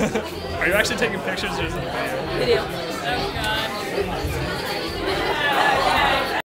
Are you actually taking pictures or is it a video? Video. Oh god.